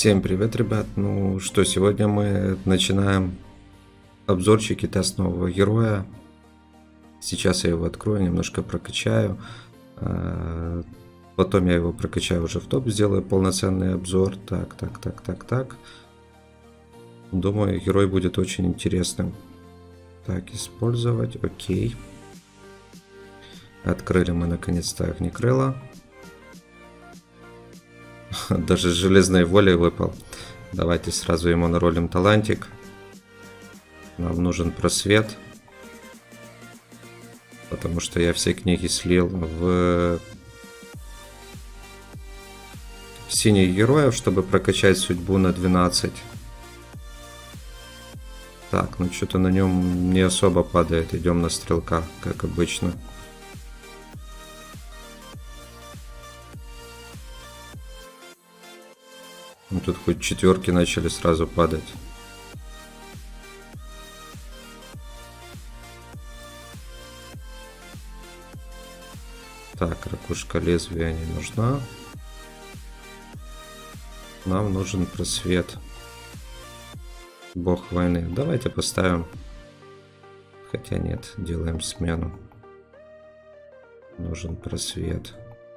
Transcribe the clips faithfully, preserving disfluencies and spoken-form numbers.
Всем привет, ребят. Ну что, сегодня мы начинаем обзорчик и тест нового героя. Сейчас я его открою, немножко прокачаю. Потом я его прокачаю уже в топ, сделаю полноценный обзор. Так, так, так, так, так. Думаю, герой будет очень интересным. Так, использовать. Окей. Открыли мы наконец-то огнекрыла. Даже с железной волей выпал. Давайте сразу ему наролим талантик. Нам нужен просвет. Потому что я все книги слил в синих героев, чтобы прокачать судьбу на двенадцать. Так, ну что-то на нем не особо падает. Идем на стрелка, как обычно. Ну, тут хоть четверки начали сразу падать. Так, ракушка лезвия не нужна. Нам нужен просвет. Бог войны. Давайте поставим. Хотя нет, делаем смену. Нужен просвет.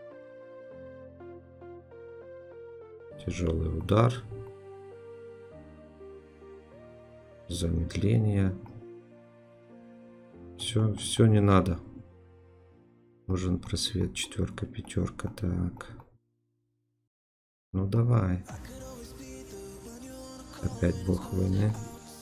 Тяжелый удар. Замедление. Все, все не надо. Нужен просвет. Четверка, пятерка. Так. Ну давай. Опять бог войны.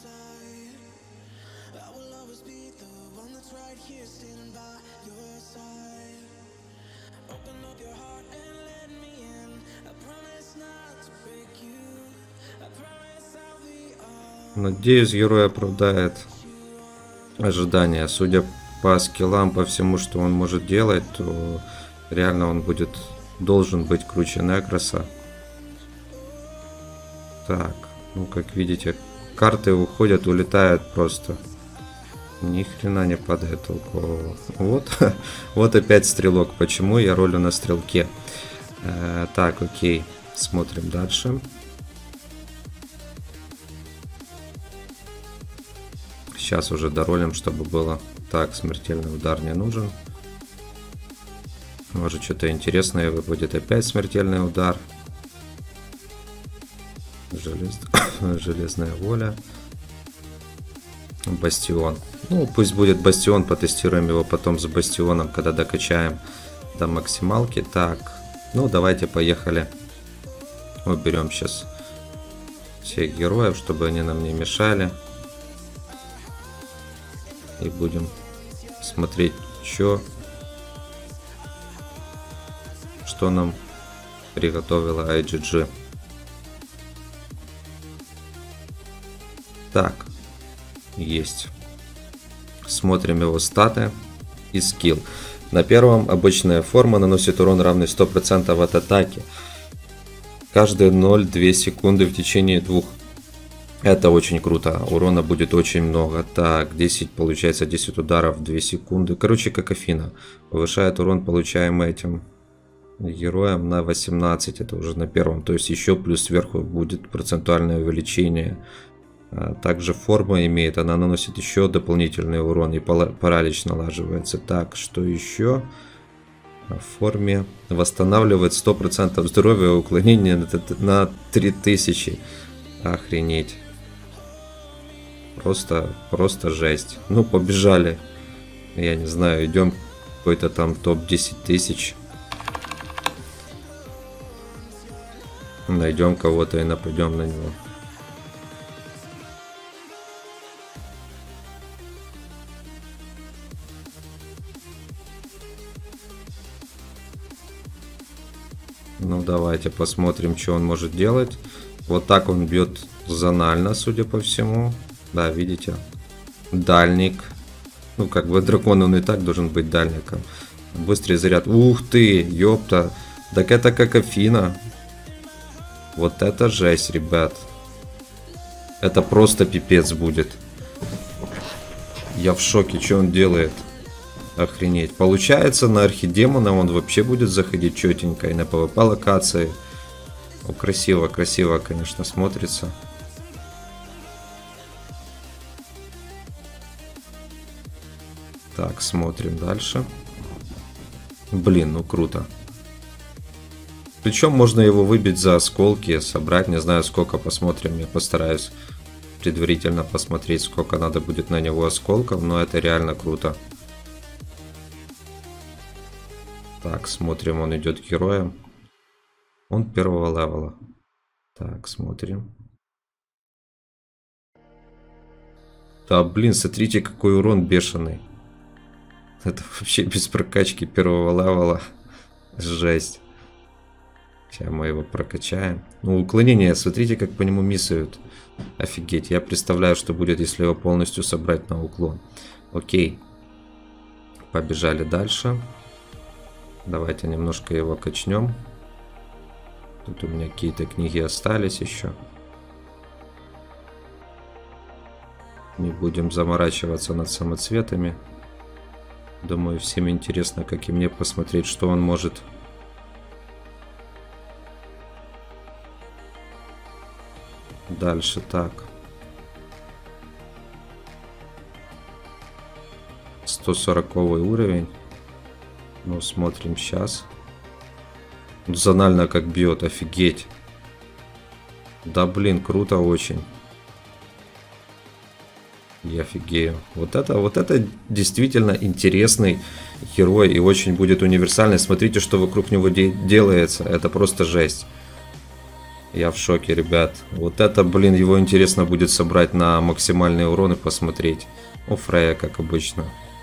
Надеюсь, герой оправдает ожидания. Судя по скиллам, по всему, что он может делать, то реально он будет должен быть круче Некроса. Так, ну как видите, карты уходят, улетают просто. Ни хрена не падает толкового. Вот, вот опять стрелок. Почему я ролю на стрелке? Э, так, окей, смотрим дальше. Сейчас уже доролим, чтобы было. Так, смертельный удар не нужен. Может, что-то интересное выпадет. Опять смертельный удар. Желез... Железная воля. Бастион. Ну, пусть будет бастион. Потестируем его потом с бастионом, когда докачаем до максималки. Так, ну давайте поехали. Уберем сейчас всех героев, чтобы они нам не мешали. И будем смотреть, что, что нам приготовила ай джи джи. Так, есть. Смотрим его статы и скилл. На первом обычная форма наносит урон равный сто процентов от атаки. Каждые ноль целых две секунды в течение двух. Это очень круто. Урона будет очень много. Так, десять, получается десять ударов в две секунды. Короче, как Афина. Повышает урон, получаемый этим героем, на восемнадцать. Это уже на первом. То есть еще плюс сверху будет процентуальное увеличение. Также форма имеет. Она наносит еще дополнительный урон. И паралич налаживается. Так, что еще? В форме восстанавливает сто процентов здоровья, уклонение на три тысячи. Охренеть. Просто, просто жесть. Ну, побежали. Я не знаю, идем какой-то там топ десять тысяч. Найдем кого-то и нападем на него. Ну, давайте посмотрим, что он может делать. Вот так он бьет зонально, судя по всему. Да, видите? Дальник. Ну, как бы дракон, он и так должен быть дальником. Быстрый заряд. Ух ты, ёпта. Так это как Афина. Вот это жесть, ребят. Это просто пипец будет. Я в шоке, что он делает. Охренеть. Получается, на архидемона он вообще будет заходить четенько. И на пэ вэ пэ локации Ну, красиво, красиво, конечно, смотрится. Так, смотрим дальше. Блин, ну круто. Причем можно его выбить за осколки, собрать, не знаю сколько, посмотрим. Я постараюсь предварительно посмотреть, сколько надо будет на него осколков, но это реально круто. Так, смотрим, он идет героем. Он первого левела. Так, смотрим. Да, блин, смотрите, какой урон бешеный. Это вообще без прокачки первого левела. Жесть. Сейчас мы его прокачаем. Ну, уклонение, смотрите, как по нему миссают. Офигеть, я представляю, что будет, если его полностью собрать на уклон. Окей. Побежали дальше. Давайте немножко его качнем. Тут у меня какие-то книги остались еще. Не будем заморачиваться над самоцветами. Думаю, всем интересно, как и мне, посмотреть, что он может. Дальше так. сто сороковый уровень. Ну, смотрим сейчас. Зонально как бьет, офигеть. Да, блин, круто очень. Я офигею. Вот это, вот это действительно интересный герой и очень будет универсальный. Смотрите, что вокруг него де делается. Это просто жесть. Я в шоке, ребят. Вот это, блин, его интересно будет собрать на максимальные уроны, посмотреть. У Фрея, как обычно.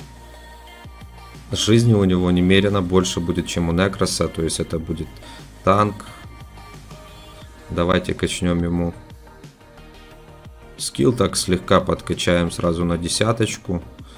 Жизни у него немерено больше будет, чем у Некроса. То есть это будет танк. Давайте качнем ему. Скилл так слегка подкачаем сразу на десяточку.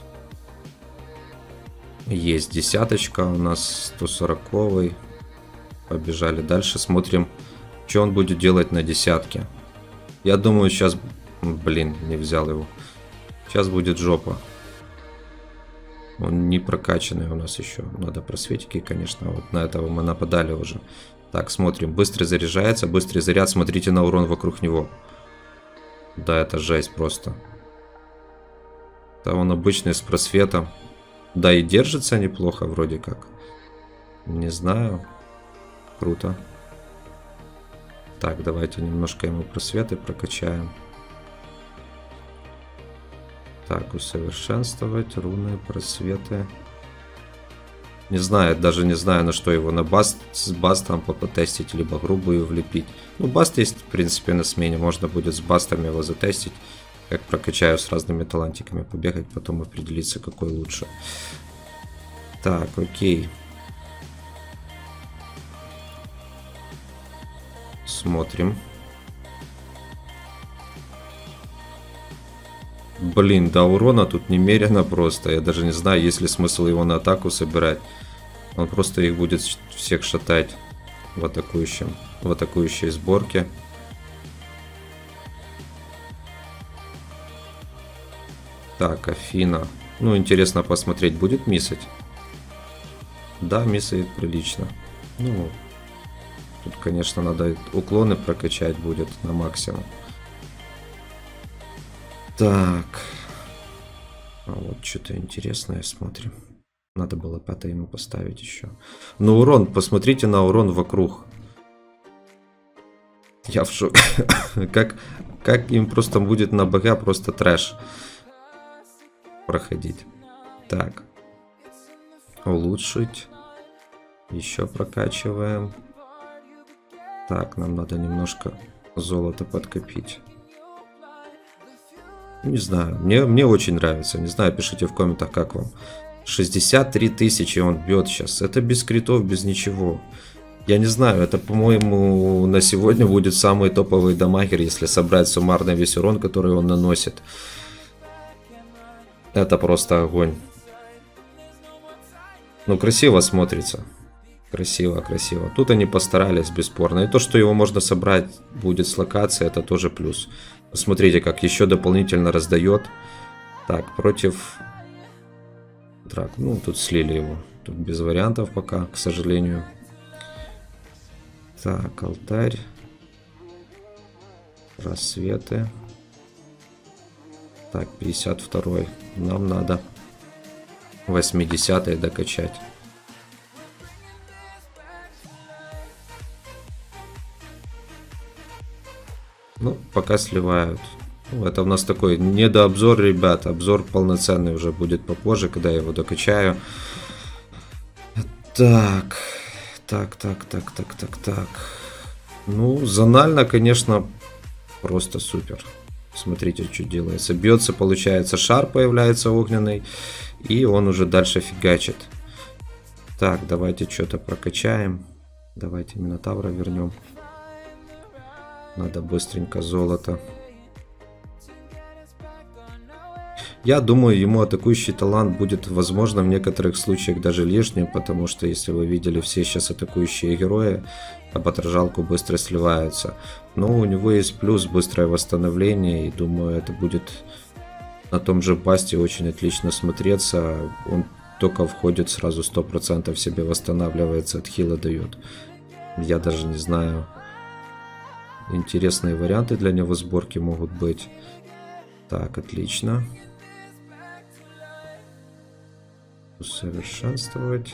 Есть десяточка у нас, сто сороковый. Побежали дальше, смотрим, что он будет делать на десятке. Я думаю, сейчас... Блин, не взял его. Сейчас будет жопа. Он не прокачанный у нас еще. Надо просветики, конечно. Вот на этого мы нападали уже. Так, смотрим. Быстрый заряжается, быстрый заряд. Смотрите на урон вокруг него. Да, это жесть просто. Да, он обычный с просветом. Да, и держится неплохо вроде как. Не знаю. Круто. Так, давайте немножко ему просветы прокачаем. Так, усовершенствовать. Руны, просветы. Не знаю, даже не знаю, на что его. На баст, с бастом потестить, либо грубую влепить. Ну, баст есть, в принципе, на смене. Можно будет с бастами его затестить. Как прокачаю с разными талантиками побегать, потом определиться, какой лучше. Так, окей. Смотрим. Блин, да урона тут немерено просто. Я даже не знаю, есть ли смысл его на атаку собирать. Он просто их будет всех шатать в атакующем, в атакующей сборке. Так, Афина. Ну, интересно посмотреть, будет миссать? Да, миссает прилично. Ну, тут, конечно, надо уклоны прокачать будет на максимум. Так. А вот что-то интересное смотрим. Надо было пятое ему поставить еще. Ну, урон, посмотрите на урон вокруг. Я в шоке. как, как им просто будет на БГ просто трэш проходить. Так. Улучшить. Еще прокачиваем. Так, нам надо немножко золота подкопить. Не знаю, мне, мне очень нравится. Не знаю, пишите в комментах, как вам. шестьдесят три тысячи он бьет сейчас. Это без критов, без ничего. Я не знаю, это, по-моему, на сегодня будет самый топовый дамагер, если собрать суммарный весь урон, который он наносит. Это просто огонь. Ну, красиво смотрится. Красиво, красиво. Тут они постарались, бесспорно. И то, что его можно собрать будет с локации, это тоже плюс. Смотрите, как еще дополнительно раздает. Так, против... Драк. Ну, тут слили его. Тут без вариантов пока, к сожалению. Так, алтарь. Рассветы. Так, пятьдесят второй. Нам надо восьмидесятый докачать. Ну, пока сливают. Ну, это у нас такой недообзор, ребят. Обзор полноценный уже будет попозже, когда я его докачаю. Так, так, так, так, так, так, так. Ну, зонально, конечно, просто супер. Смотрите, что делается. Бьется, получается, шар появляется огненный. И он уже дальше фигачит. Так, давайте что-то прокачаем. Давайте Минотавра вернем. Надо быстренько золото. Я думаю, ему атакующий талант будет, возможно, в некоторых случаях даже лишним, потому что, если вы видели, все сейчас атакующие герои об отражалку быстро сливаются. Но у него есть плюс быстрое восстановление, и думаю, это будет на том же басте очень отлично смотреться. Он только входит, сразу сто процентов себе восстанавливается, от хила дает. Я даже не знаю. Интересные варианты для него сборки могут быть. Так, отлично. Усовершенствовать.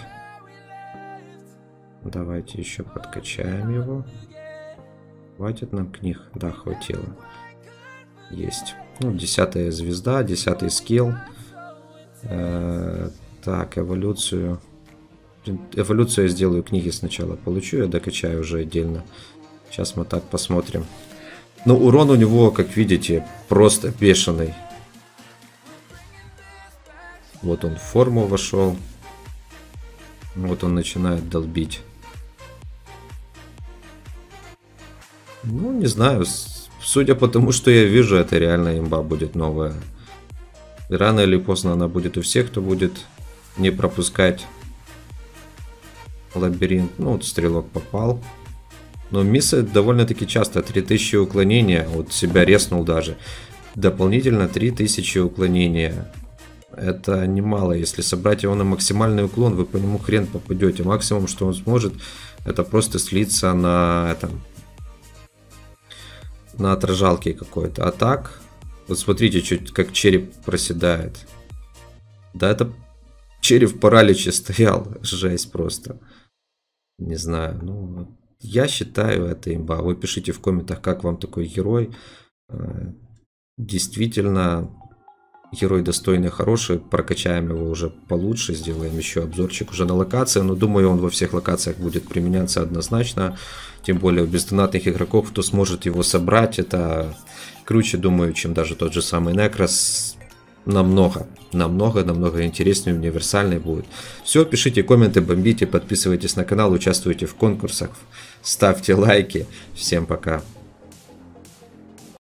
Давайте еще подкачаем его. Хватит нам книг? Да, хватило. Есть. Ну, десятая звезда, десятый скилл. Э-э- так, эволюцию. Эволюцию я сделаю, книги сначала получу, я докачаю уже отдельно. Сейчас мы так посмотрим. Но урон у него, как видите, просто бешеный. Вот он в форму вошел. Вот он начинает долбить. Ну, не знаю. Судя по тому, что я вижу, это реально имба будет новая. И рано или поздно она будет у всех, кто будет не пропускать лабиринт. Ну, вот стрелок попал. Но миссы довольно-таки часто. три тысячи уклонения. Вот себя резнул даже. Дополнительно три тысячи уклонения. Это немало. Если собрать его на максимальный уклон, вы по нему хрен попадете. Максимум, что он сможет, это просто слиться на этом, на отражалке какой-то. А так, вот смотрите, чуть как череп проседает. Да, это череп в параличе стоял. Жесть просто. Не знаю. Ну, я считаю, это имба. Вы пишите в комментах, как вам такой герой. Действительно, герой достойный, хороший. Прокачаем его уже получше. Сделаем еще обзорчик уже на локации. Но думаю, он во всех локациях будет применяться однозначно. Тем более у бездонатных игроков, кто сможет его собрать, это круче, думаю, чем даже тот же самый Некрос. Намного, намного, намного интереснее, универсальный будет. Все, пишите комменты, бомбите, подписывайтесь на канал, участвуйте в конкурсах, ставьте лайки. Всем пока.